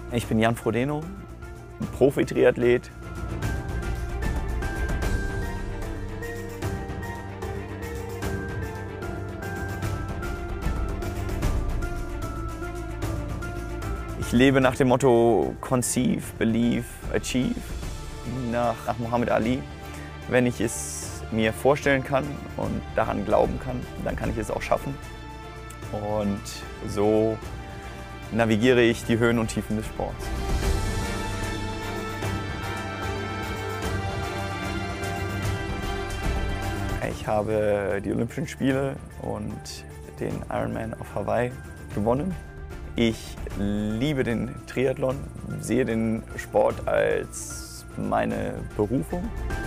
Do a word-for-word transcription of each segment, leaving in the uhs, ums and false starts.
Ich bin Jan Frodeno, Profi-Triathlet. Ich lebe nach dem Motto Conceive, Believe, Achieve, nach, nach Muhammad Ali. Wenn ich es mir vorstellen kann und daran glauben kann, dann kann ich es auch schaffen. Und so navigiere ich die Höhen und Tiefen des Sports. Ich habe die Olympischen Spiele und den Ironman auf Hawaii gewonnen. Ich liebe den Triathlon, sehe den Sport als meine Berufung.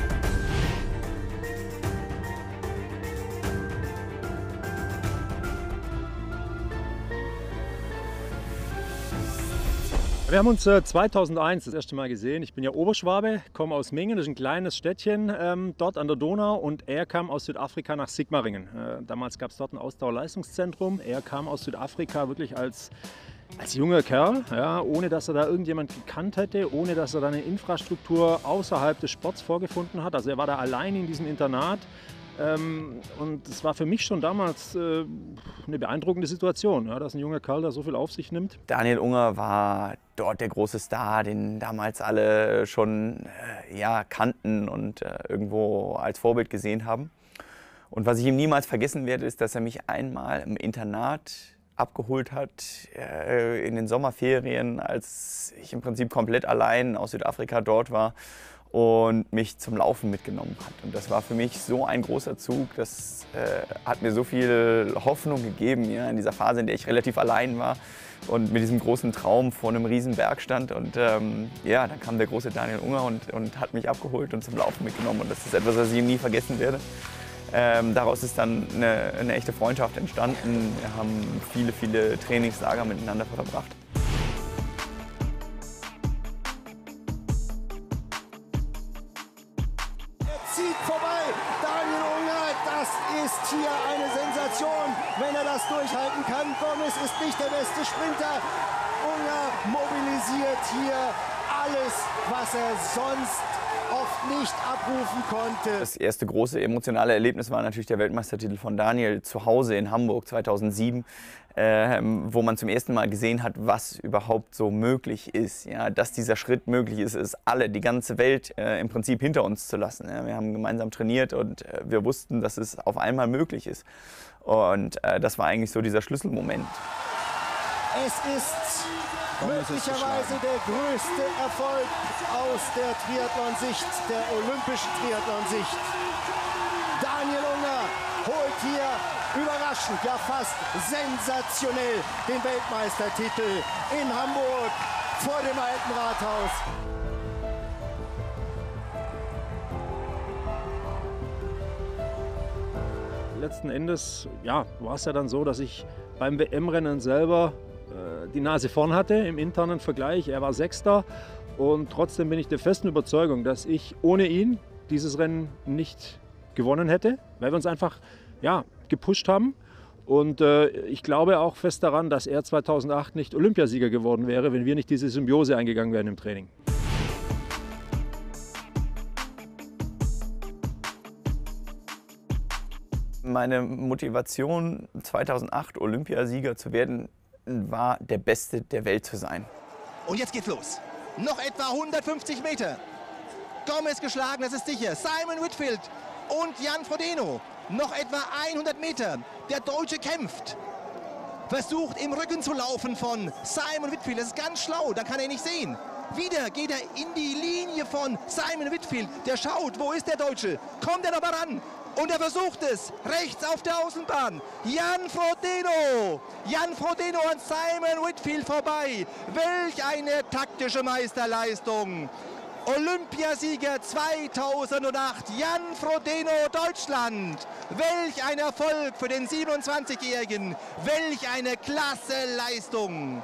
Wir haben uns äh, zweitausendeins das erste Mal gesehen. Ich bin ja Oberschwabe, komme aus Mingen, das ist ein kleines Städtchen ähm, dort an der Donau, und er kam aus Südafrika nach Sigmaringen. Äh, damals gab es dort ein Ausdauerleistungszentrum. Er kam aus Südafrika wirklich als, als junger Kerl, ja, ohne dass er da irgendjemand gekannt hätte, ohne dass er da eine Infrastruktur außerhalb des Sports vorgefunden hat. Also er war da allein in diesem Internat. Ähm, und es war für mich schon damals äh, eine beeindruckende Situation, ja, dass ein junger Kerl da so viel auf sich nimmt. Daniel Unger war dort der große Star, den damals alle schon äh, ja, kannten und äh, irgendwo als Vorbild gesehen haben. Und was ich ihm niemals vergessen werde, ist, dass er mich einmal im Internat abgeholt hat, äh, in den Sommerferien, als ich im Prinzip komplett allein aus Südafrika dort war, und mich zum Laufen mitgenommen hat. Und das war für mich so ein großer Zug, das äh, hat mir so viel Hoffnung gegeben, ja, in dieser Phase, in der ich relativ allein war und mit diesem großen Traum vor einem riesen Berg stand. Und ähm, ja, dann kam der große Daniel Unger und, und hat mich abgeholt und zum Laufen mitgenommen. Und das ist etwas, was ich ihm nie vergessen werde. Ähm, daraus ist dann eine, eine echte Freundschaft entstanden. Wir haben viele, viele Trainingslager miteinander verbracht. Vorbei, Daniel Unger, das ist hier eine Sensation, wenn er das durchhalten kann. Gomez ist nicht der beste Sprinter. Unger mobilisiert hier alles, was er sonst oft nicht abrufen konnte. Das erste große emotionale Erlebnis war natürlich der Weltmeistertitel von Daniel zu Hause in Hamburg zweitausendsieben, äh, wo man zum ersten Mal gesehen hat, was überhaupt so möglich ist. Ja, dass dieser Schritt möglich ist, ist alle, die ganze Welt äh, im Prinzip hinter uns zu lassen. Ja, wir haben gemeinsam trainiert und äh, wir wussten, dass es auf einmal möglich ist. Und äh, das war eigentlich so dieser Schlüsselmoment. Es ist möglicherweise der größte Erfolg aus der Triathlon-Sicht, der olympischen Triathlon-Sicht. Daniel Unger holt hier überraschend, ja fast sensationell den Weltmeistertitel in Hamburg vor dem Alten Rathaus. Letzten Endes ja, war es ja dann so, dass ich beim W M-Rennen selber die Nase vorn hatte im internen Vergleich. Er war Sechster, und trotzdem bin ich der festen Überzeugung, dass ich ohne ihn dieses Rennen nicht gewonnen hätte, weil wir uns einfach ja, gepusht haben. Und äh, ich glaube auch fest daran, dass er zweitausendacht nicht Olympiasieger geworden wäre, wenn wir nicht diese Symbiose eingegangen wären im Training. Meine Motivation, zweitausendacht Olympiasieger zu werden, war, der Beste der Welt zu sein. Und jetzt geht's los. Noch etwa hundertfünfzig Meter. Gomez geschlagen, das ist sicher. Simon Whitfield und Jan Frodeno. Noch etwa hundert Meter. Der Deutsche kämpft. Versucht im Rücken zu laufen von Simon Whitfield. Das ist ganz schlau, da kann er nicht sehen. Wieder geht er in die Linie von Simon Whitfield. Der schaut, wo ist der Deutsche? Kommt er noch mal ran? Und er versucht es, rechts auf der Außenbahn. Jan Frodeno. Jan Frodeno an Simon Whitfield vorbei. Welch eine taktische Meisterleistung. Olympiasieger zweitausendacht, Jan Frodeno, Deutschland. Welch ein Erfolg für den siebenundzwanzigjährigen. Welch eine klasse Leistung.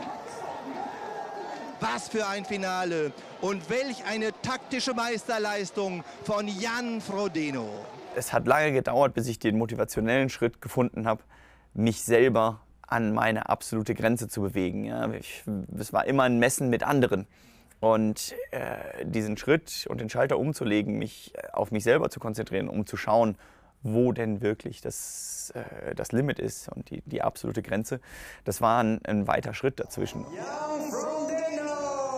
Was für ein Finale und welch eine taktische Meisterleistung von Jan Frodeno. Es hat lange gedauert, bis ich den motivationellen Schritt gefunden habe, mich selber an meine absolute Grenze zu bewegen. Ja. Ich, es war immer ein Messen mit anderen. Und äh, diesen Schritt und den Schalter umzulegen, mich auf mich selber zu konzentrieren, um zu schauen, wo denn wirklich das, äh, das Limit ist und die, die absolute Grenze, das war ein, ein weiter Schritt dazwischen. Jan Frodeno!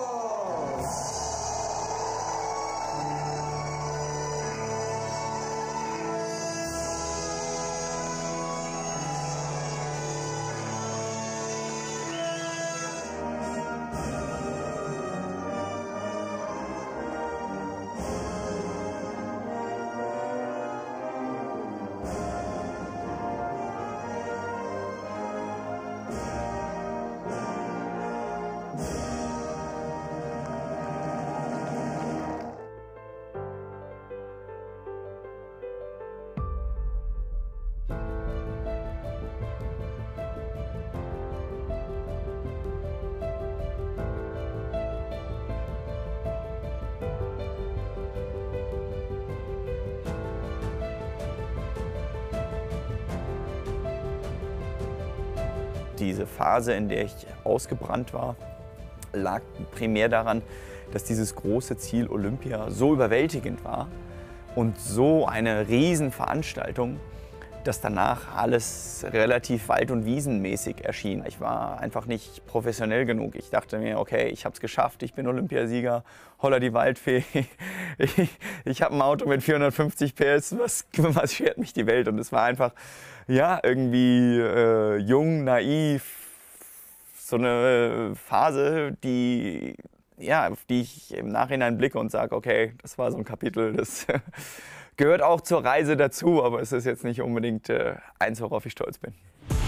Diese Phase, in der ich ausgebrannt war, lag primär daran, dass dieses große Ziel Olympia so überwältigend war und so eine Riesenveranstaltung, dass danach alles relativ wald- und wiesenmäßig erschien. Ich war einfach nicht professionell genug. Ich dachte mir, okay, ich habe es geschafft, ich bin Olympiasieger, holla die Waldfee. Ich, ich habe ein Auto mit vierhundertfünfzig P S, was, was schert mich die Welt? Und es war einfach, ja, irgendwie äh, jung, naiv, so eine Phase, die, ja, auf die ich im Nachhinein blicke und sage, okay, das war so ein Kapitel, das gehört auch zur Reise dazu, aber es ist jetzt nicht unbedingt äh, eins, worauf ich stolz bin.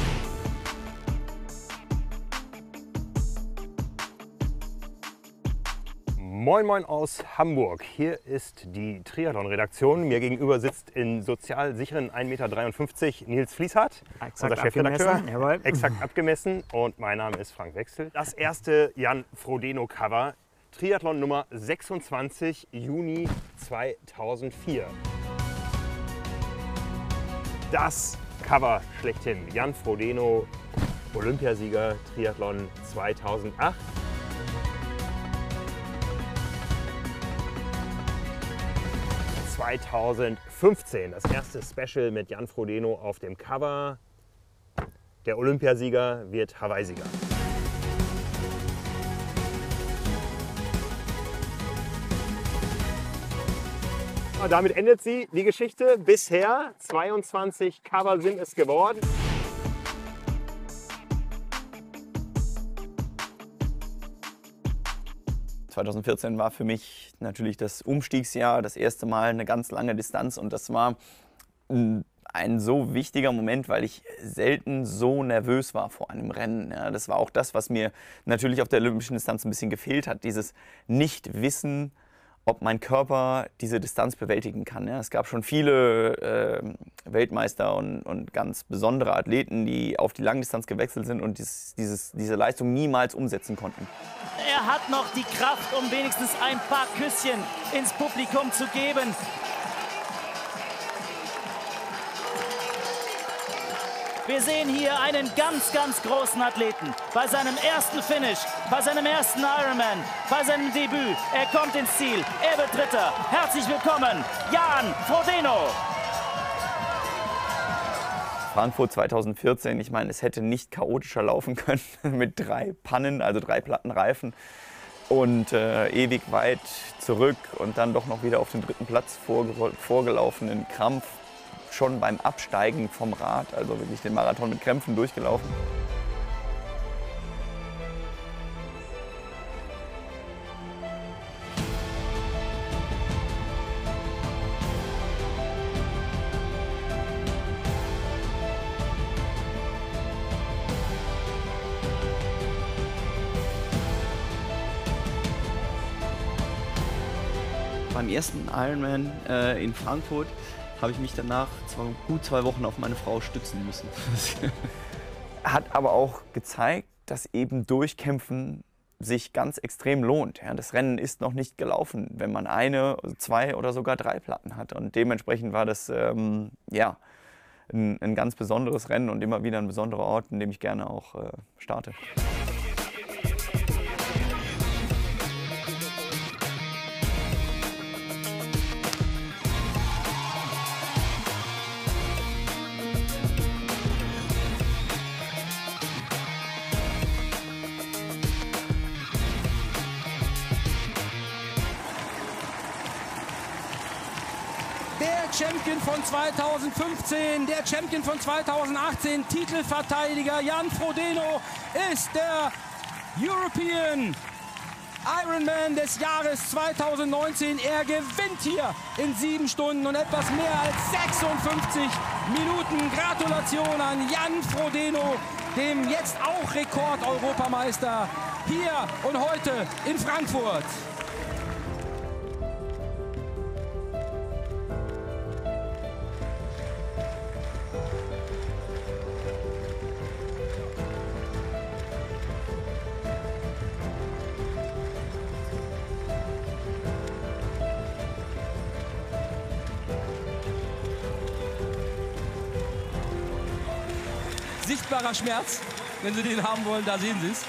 Moin Moin aus Hamburg. Hier ist die Triathlon-Redaktion. Mir gegenüber sitzt in sozial sicheren ein Meter dreiundfünfzig Nils Fließhardt, unser Chefredakteur. Jawohl. Exakt abgemessen. Und mein Name ist Frank Wechsel. Das erste Jan Frodeno-Cover. Triathlon Nummer sechsundzwanzig, Juni zweitausendvier. Das Cover schlechthin. Jan Frodeno, Olympiasieger Triathlon zweitausendacht. zweitausendfünfzehn, das erste Special mit Jan Frodeno auf dem Cover. Der Olympiasieger wird Hawaii-Sieger. Und damit endet sie, die Geschichte. Bisher zweiundzwanzig Cover sind es geworden. zweitausendvierzehn war für mich natürlich das Umstiegsjahr, das erste Mal eine ganz lange Distanz, und das war ein so wichtiger Moment, weil ich selten so nervös war vor einem Rennen. Ja, das war auch das, was mir natürlich auf der olympischen Distanz ein bisschen gefehlt hat, dieses Nicht-Wissen, ob mein Körper diese Distanz bewältigen kann. Ja, es gab schon viele äh, Weltmeister und, und ganz besondere Athleten, die auf die Langdistanz gewechselt sind und dieses, dieses, diese Leistung niemals umsetzen konnten. Er hat noch die Kraft, um wenigstens ein paar Küsschen ins Publikum zu geben. Wir sehen hier einen ganz, ganz großen Athleten. Bei seinem ersten Finish, bei seinem ersten Ironman, bei seinem Debüt. Er kommt ins Ziel, er wird Dritter. Herzlich willkommen, Jan Frodeno. Frankfurt zweitausendvierzehn, ich meine, es hätte nicht chaotischer laufen können mit drei Pannen, also drei platten Reifen und äh, ewig weit zurück und dann doch noch wieder auf den dritten Platz vorgelaufen in Krampf, schon beim Absteigen vom Rad, also wirklich den Marathon mit Krämpfen durchgelaufen. Beim ersten Ironman äh, in Frankfurt habe ich mich danach zwar gut zwei Wochen auf meine Frau stützen müssen. Hat aber auch gezeigt, dass eben Durchkämpfen sich ganz extrem lohnt. Ja, das Rennen ist noch nicht gelaufen, wenn man eine, zwei oder sogar drei Platten hat. Und dementsprechend war das ähm, ja, ein, ein ganz besonderes Rennen und immer wieder ein besonderer Ort, in dem ich gerne auch äh, starte. Der Champion von zweitausendfünfzehn, der Champion von zweitausendachtzehn, Titelverteidiger Jan Frodeno ist der European Ironman des Jahres zweitausendneunzehn. Er gewinnt hier in sieben Stunden und etwas mehr als sechsundfünfzig Minuten. Gratulation an Jan Frodeno, dem jetzt auch Rekord-Europameister hier und heute in Frankfurt. Sichtbarer Schmerz, wenn Sie den haben wollen, da sehen Sie es.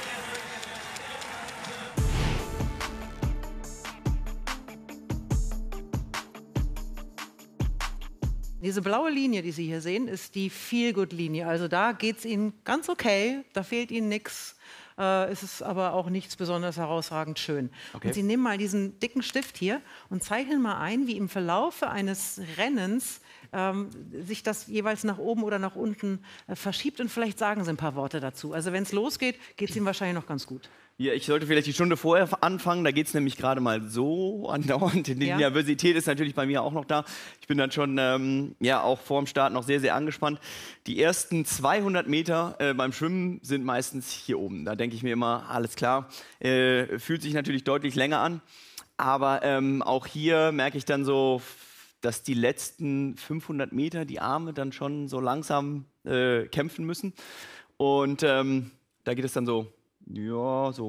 Diese blaue Linie, die Sie hier sehen, ist die Feel-Good-Linie. Also da geht es Ihnen ganz okay, da fehlt Ihnen nichts. Äh, es ist aber auch nichts besonders herausragend schön. Okay. Und Sie nehmen mal diesen dicken Stift hier und zeichnen mal ein, wie im Verlaufe eines Rennens ähm, sich das jeweils nach oben oder nach unten äh, verschiebt. Und vielleicht sagen Sie ein paar Worte dazu. Also wenn es losgeht, geht es Ihnen wahrscheinlich noch ganz gut. Ja, ich sollte vielleicht die Stunde vorher anfangen, da geht es nämlich gerade mal so andauernd. Die ja. Nervosität ist natürlich bei mir auch noch da. Ich bin dann schon ähm, ja, auch vor dem Start noch sehr, sehr angespannt. Die ersten zweihundert Meter äh, beim Schwimmen sind meistens hier oben. Da denke ich mir immer, alles klar, äh, fühlt sich natürlich deutlich länger an. Aber ähm, auch hier merke ich dann so, dass die letzten fünfhundert Meter die Arme dann schon so langsam äh, kämpfen müssen. Und ähm, da geht es dann so, ja, so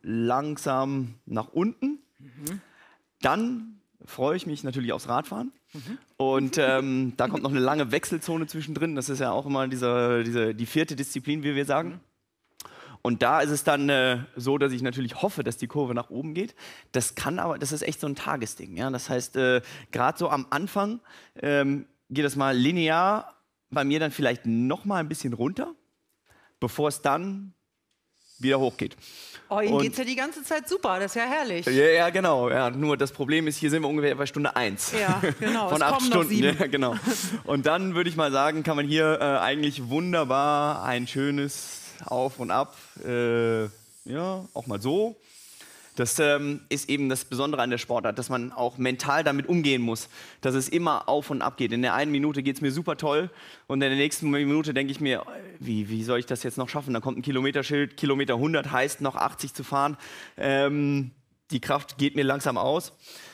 langsam nach unten. Mhm. Dann freue ich mich natürlich aufs Radfahren. Mhm. Und ähm, da kommt noch eine lange Wechselzone zwischendrin. Das ist ja auch immer diese, diese, die vierte Disziplin, wie wir sagen. Mhm. Und da ist es dann äh, so, dass ich natürlich hoffe, dass die Kurve nach oben geht. Das kann aber, das ist echt so ein Tagesding. Ja? Das heißt, äh, gerade so am Anfang ähm, geht das mal linear, bei mir dann vielleicht noch mal ein bisschen runter, bevor es dann wieder hochgeht. Oh, Ihnen geht es ja die ganze Zeit super, das ist ja herrlich. Ja, ja, genau. Ja, nur das Problem ist, hier sind wir ungefähr bei Stunde eins. Ja, genau. Von es acht kommen Stunden. Noch sieben. Ja, genau. Und dann würde ich mal sagen, kann man hier äh, eigentlich wunderbar ein schönes Auf und Ab, äh, ja, auch mal so. Das ähm, ist eben das Besondere an der Sportart, dass man auch mental damit umgehen muss, dass es immer auf und ab geht. In der einen Minute geht es mir super toll und in der nächsten Minute denke ich mir, wie, wie soll ich das jetzt noch schaffen? Da kommt ein Kilometerschild, Kilometer hundert heißt noch achtzig zu fahren. Ähm, die Kraft geht mir langsam aus.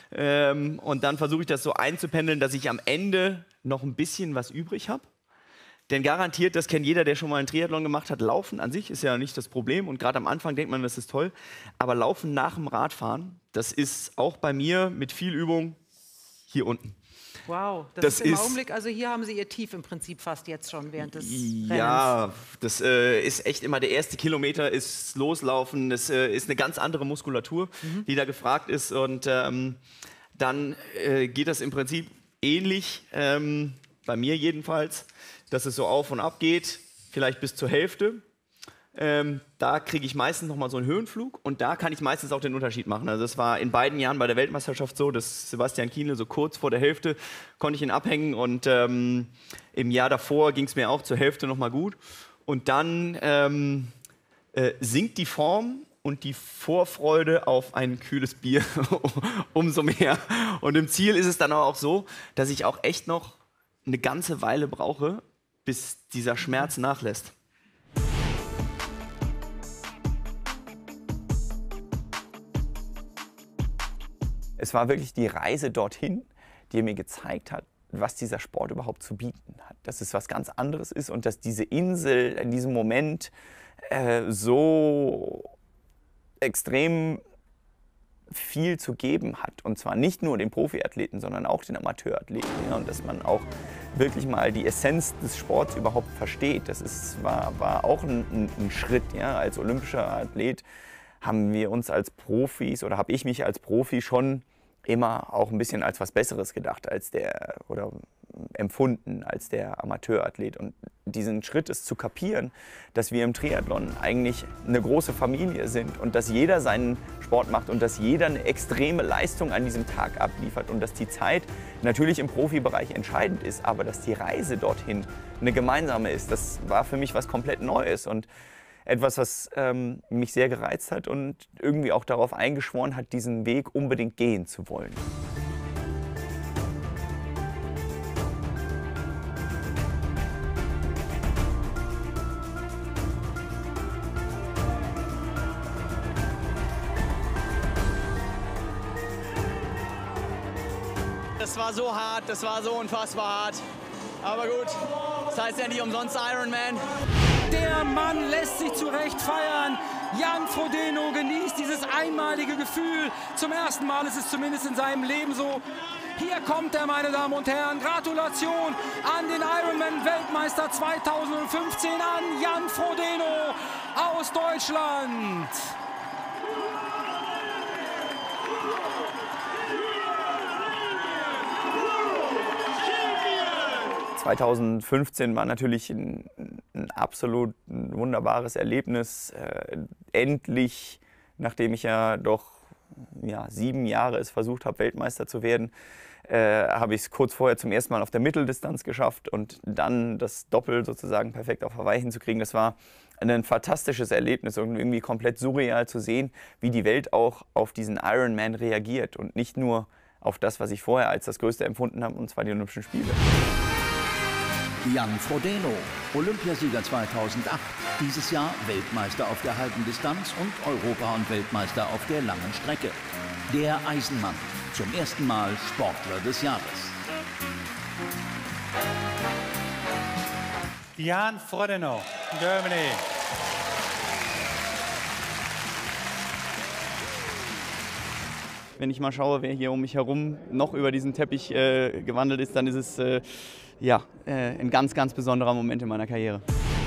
Ähm, und dann versuche ich das so einzupendeln, dass ich am Ende noch ein bisschen was übrig habe. Denn garantiert, das kennt jeder, der schon mal einen Triathlon gemacht hat, Laufen an sich ist ja nicht das Problem. Und gerade am Anfang denkt man, das ist toll. Aber Laufen nach dem Radfahren, das ist auch bei mir mit viel Übung hier unten. Wow, das, das ist im ist, Augenblick, also hier haben Sie Ihr Tief im Prinzip fast jetzt schon während des Rennens. Ja, das äh, ist echt immer der erste Kilometer, ist Loslaufen, das äh, ist eine ganz andere Muskulatur, mhm. die da gefragt ist. Und ähm, dann äh, geht das im Prinzip ähnlich, ähm, bei mir jedenfalls, dass es so auf und ab geht, vielleicht bis zur Hälfte. Ähm, da kriege ich meistens noch mal so einen Höhenflug und da kann ich meistens auch den Unterschied machen. Also das war in beiden Jahren bei der Weltmeisterschaft so, dass Sebastian Kienle so kurz vor der Hälfte konnte ich ihn abhängen und ähm, im Jahr davor ging es mir auch zur Hälfte noch mal gut. Und dann ähm, äh, sinkt die Form und die Vorfreude auf ein kühles Bier umso mehr. Und im Ziel ist es dann auch so, dass ich auch echt noch eine ganze Weile brauche, bis dieser Schmerz nachlässt. Es war wirklich die Reise dorthin, die mir gezeigt hat, was dieser Sport überhaupt zu bieten hat. Dass es was ganz anderes ist und dass diese Insel in diesem Moment äh, so extrem viel zu geben hat. Und zwar nicht nur den Profiathleten, sondern auch den Amateurathleten. Ja, und dass man auch wirklich mal die Essenz des Sports überhaupt versteht. Das ist, war, war auch ein, ein, ein Schritt. Ja. Als olympischer Athlet haben wir uns als Profis oder habe ich mich als Profi schon immer auch ein bisschen als was Besseres gedacht als der oder empfunden als der Amateurathlet. Und diesen Schritt ist zu kapieren, dass wir im Triathlon eigentlich eine große Familie sind und dass jeder seinen Sport macht und dass jeder eine extreme Leistung an diesem Tag abliefert und dass die Zeit natürlich im Profibereich entscheidend ist, aber dass die Reise dorthin eine gemeinsame ist. Das war für mich was komplett Neues und etwas, was ähm, mich sehr gereizt hat und irgendwie auch darauf eingeschworen hat, diesen Weg unbedingt gehen zu wollen. Das war so hart, das war so unfassbar hart. Aber gut, das heißt ja nicht umsonst Ironman. Der Mann lässt sich zu Recht feiern. Jan Frodeno genießt dieses einmalige Gefühl. Zum ersten Mal ist es zumindest in seinem Leben so. Hier kommt er, meine Damen und Herren. Gratulation an den Ironman-Weltmeister zweitausendfünfzehn, an Jan Frodeno aus Deutschland. zweitausendfünfzehn war natürlich ein, ein absolut wunderbares Erlebnis. Äh, endlich, nachdem ich ja doch ja, sieben Jahre es versucht habe, Weltmeister zu werden, äh, habe ich es kurz vorher zum ersten Mal auf der Mitteldistanz geschafft und dann das Doppel sozusagen perfekt auf Hawaii hinzukriegen. Das war ein fantastisches Erlebnis und irgendwie komplett surreal zu sehen, wie die Welt auch auf diesen Ironman reagiert und nicht nur auf das, was ich vorher als das Größte empfunden habe, und zwar die Olympischen Spiele. Jan Frodeno, Olympiasieger zweitausendacht, dieses Jahr Weltmeister auf der halben Distanz und Europa- und Weltmeister auf der langen Strecke. Der Eisenmann, zum ersten Mal Sportler des Jahres. Jan Frodeno, Germany. Wenn ich mal schaue, wer hier um mich herum noch über diesen Teppich äh, gewandelt ist, dann ist es äh, ja, äh, ein ganz, ganz besonderer Moment in meiner Karriere.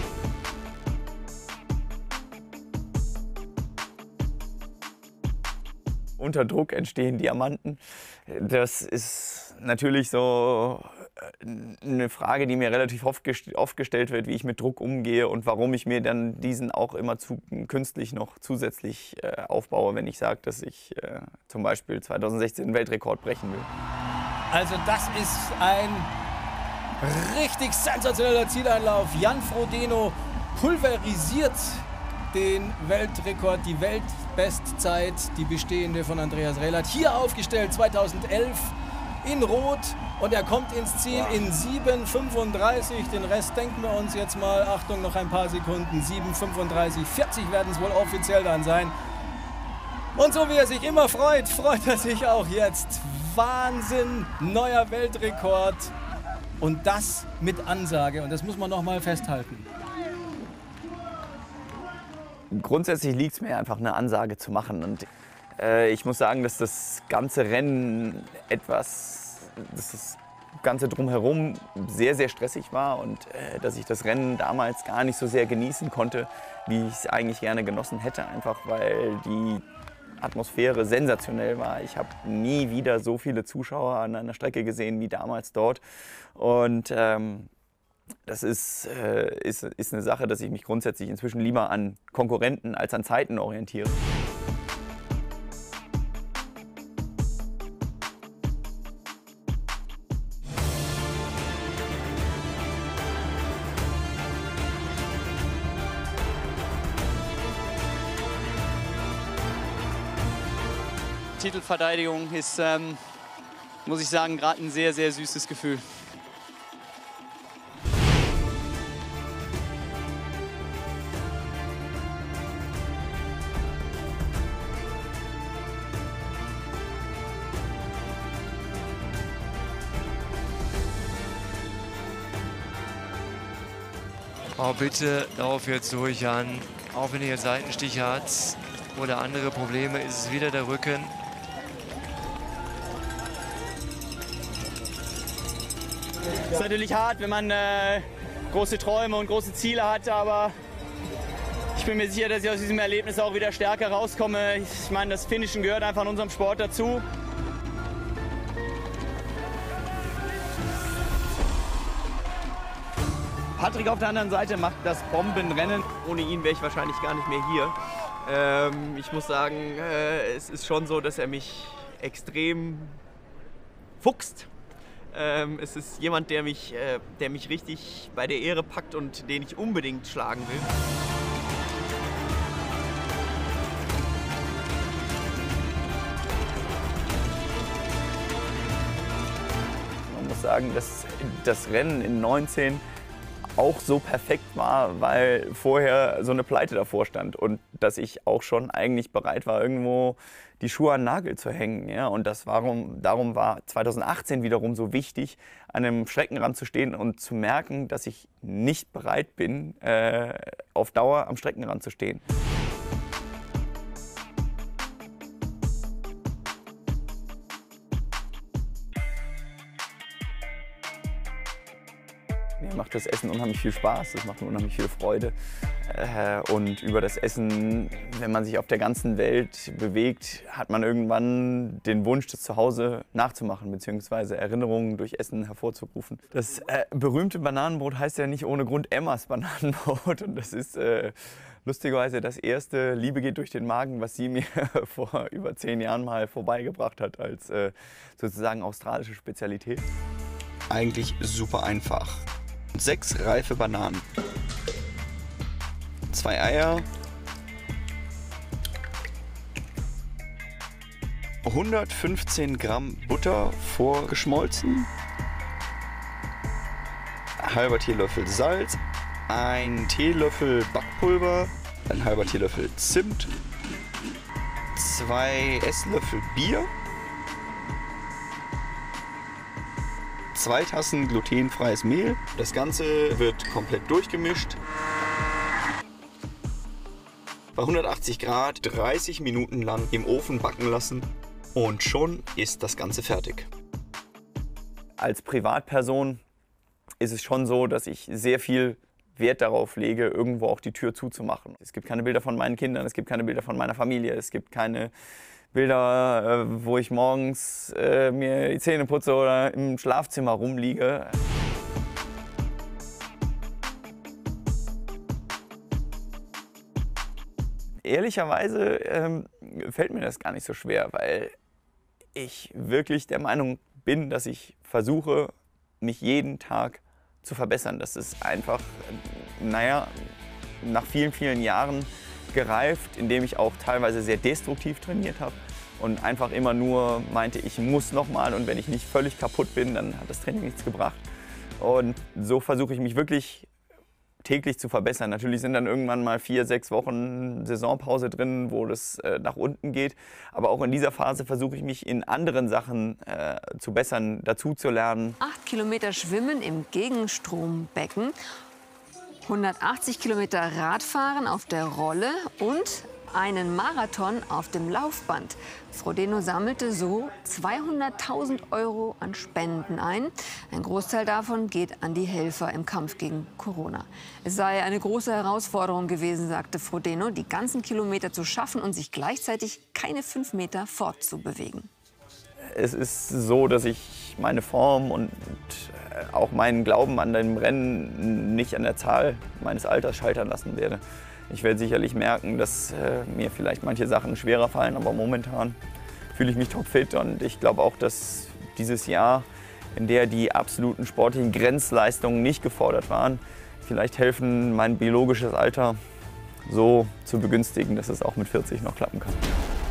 Unter Druck entstehen Diamanten. Das ist natürlich so eine Frage, die mir relativ oft gestellt wird, wie ich mit Druck umgehe und warum ich mir dann diesen auch immer zu, künstlich noch zusätzlich äh, aufbaue, wenn ich sage, dass ich äh, zum Beispiel zweitausendsechzehn einen Weltrekord brechen will. Also das ist ein richtig sensationeller Zieleinlauf. Jan Frodeno pulverisiert den Weltrekord, die Weltbestzeit, die bestehende von Andreas Rehlert. Hier aufgestellt zweitausendelf in Rot und er kommt ins Ziel in sieben fünfunddreißig. Den Rest denken wir uns jetzt mal. Achtung, noch ein paar Sekunden. sieben fünfunddreißig, vierzig werden es wohl offiziell dann sein. Und so wie er sich immer freut, freut er sich auch jetzt. Wahnsinn, neuer Weltrekord. Und das mit Ansage. Und das muss man noch mal festhalten. Grundsätzlich liegt es mir einfach, eine Ansage zu machen. Und äh, ich muss sagen, dass das ganze Rennen etwas, dass das Ganze drumherum sehr, sehr stressig war und äh, dass ich das Rennen damals gar nicht so sehr genießen konnte, wie ich es eigentlich gerne genossen hätte. Einfach weil die Atmosphäre sensationell war. Ich habe nie wieder so viele Zuschauer an einer Strecke gesehen wie damals dort. Und ähm, das ist, äh, ist, ist eine Sache, dass ich mich grundsätzlich inzwischen lieber an Konkurrenten als an Zeiten orientiere. Titelverteidigung ist, ähm, muss ich sagen, gerade ein sehr, sehr süßes Gefühl. Oh, bitte lauf jetzt durch, Jan. Auch wenn ihr jetzt Seitenstich habt oder andere Probleme, ist es wieder der Rücken. ist natürlich hart, wenn man äh, große Träume und große Ziele hat, aber ich bin mir sicher, dass ich aus diesem Erlebnis auch wieder stärker rauskomme. Ich meine, das Finishen gehört einfach in unserem Sport dazu. Patrick auf der anderen Seite macht das Bombenrennen. Ohne ihn wäre ich wahrscheinlich gar nicht mehr hier. Ähm, ich muss sagen, äh, es ist schon so, dass er mich extrem fuchst. Ähm, es ist jemand, der mich, äh, der mich richtig bei der Ehre packt und den ich unbedingt schlagen will. Man muss sagen, dass das Rennen in neunzehn auch so perfekt war, weil vorher so eine Pleite davor stand und dass ich auch schon eigentlich bereit war, irgendwo die Schuhe an den Nagel zu hängen. Ja? Und das warum, darum war zweitausendachtzehn wiederum so wichtig, an einem Streckenrand zu stehen und zu merken, dass ich nicht bereit bin, äh, auf Dauer am Streckenrand zu stehen. Mir macht das Essen unheimlich viel Spaß, es macht mir unheimlich viel Freude. Und über das Essen, wenn man sich auf der ganzen Welt bewegt, hat man irgendwann den Wunsch, das zu Hause nachzumachen, beziehungsweise Erinnerungen durch Essen hervorzurufen. Das äh, berühmte Bananenbrot heißt ja nicht ohne Grund Emmas Bananenbrot. Und das ist äh, lustigerweise das erste Liebe geht durch den Magen, was sie mir vor über zehn Jahren mal vorbeigebracht hat, als äh, sozusagen australische Spezialität. Eigentlich super einfach. Sechs reife Bananen, zwei Eier, hundertfünfzehn Gramm Butter vorgeschmolzen, ein halber Teelöffel Salz, ein Teelöffel Backpulver, ein halber Teelöffel Zimt, zwei Esslöffel Bier, zwei Tassen glutenfreies Mehl. Das Ganze wird komplett durchgemischt. Bei hundertachtzig Grad dreißig Minuten lang im Ofen backen lassen und schon ist das Ganze fertig. Als Privatperson ist es schon so, dass ich sehr viel Wert darauf lege, irgendwo auch die Tür zuzumachen. Es gibt keine Bilder von meinen Kindern, es gibt keine Bilder von meiner Familie, es gibt keine Bilder, wo ich morgens äh, mir die Zähne putze oder im Schlafzimmer rumliege. Ehrlicherweise ähm, fällt mir das gar nicht so schwer, weil ich wirklich der Meinung bin, dass ich versuche, mich jeden Tag zu verbessern. Das ist einfach, naja, nach vielen, vielen Jahren gereift, indem ich auch teilweise sehr destruktiv trainiert habe und einfach immer nur meinte, ich muss noch mal und wenn ich nicht völlig kaputt bin, dann hat das Training nichts gebracht. Und so versuche ich mich wirklich täglich zu verbessern. Natürlich sind dann irgendwann mal vier, sechs Wochen Saisonpause drin, wo das äh, nach unten geht. Aber auch in dieser Phase versuche ich mich in anderen Sachen äh, zu bessern, dazu zu lernen. Acht Kilometer Schwimmen im Gegenstrombecken. hundertachtzig Kilometer Radfahren auf der Rolle und einen Marathon auf dem Laufband. Frodeno sammelte so zweihunderttausend Euro an Spenden ein. Ein Großteil davon geht an die Helfer im Kampf gegen Corona. Es sei eine große Herausforderung gewesen, sagte Frodeno, die ganzen Kilometer zu schaffen und sich gleichzeitig keine fünf Meter fortzubewegen. Es ist so, dass ich meine Form und auch meinen Glauben an dem Rennen nicht an der Zahl meines Alters scheitern lassen werde. Ich werde sicherlich merken, dass äh, mir vielleicht manche Sachen schwerer fallen, aber momentan fühle ich mich topfit und ich glaube auch, dass dieses Jahr, in der die absoluten sportlichen Grenzleistungen nicht gefordert waren, vielleicht helfen, mein biologisches Alter so zu begünstigen, dass es auch mit vierzig noch klappen kann.